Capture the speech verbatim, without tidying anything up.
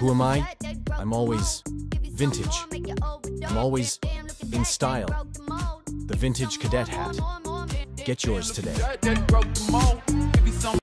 Who am I? I'm always vintage. I'm always in style. The Vintage Cadet hat. Get yours today.